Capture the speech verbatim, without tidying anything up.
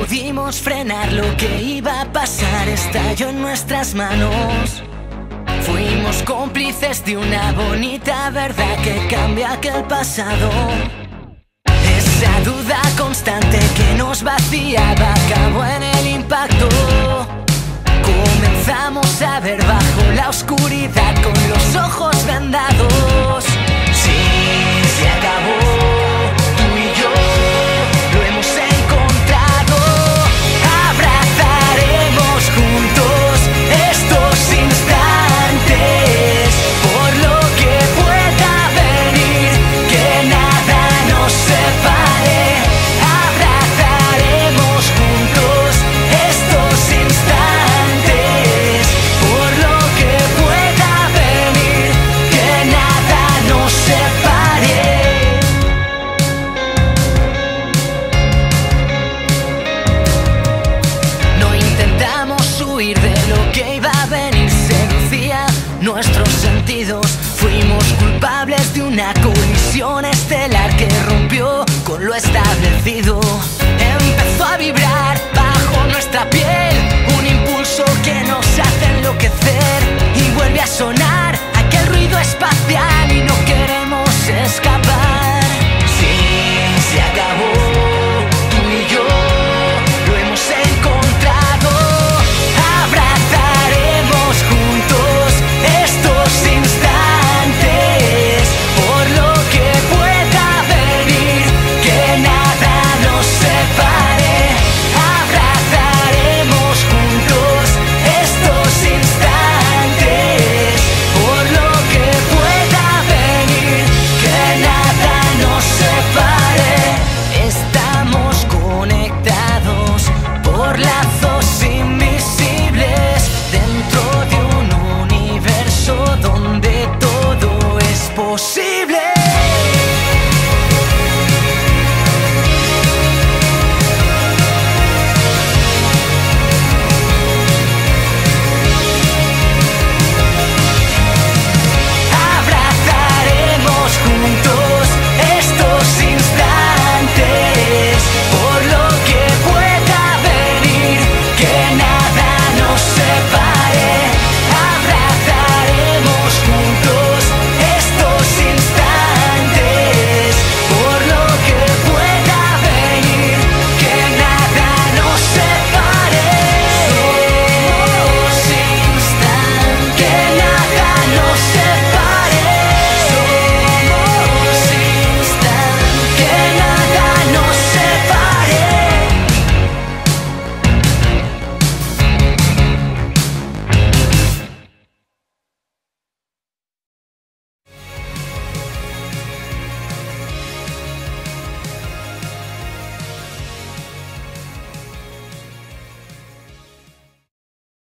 pudimos frenar lo que iba a pasar, estalló en nuestras manos. Fuimos cómplices de una bonita verdad que cambia aquel pasado. Esa duda constante que nos vaciaba acabó en el impacto. Comenzamos a ver bajo la oscuridad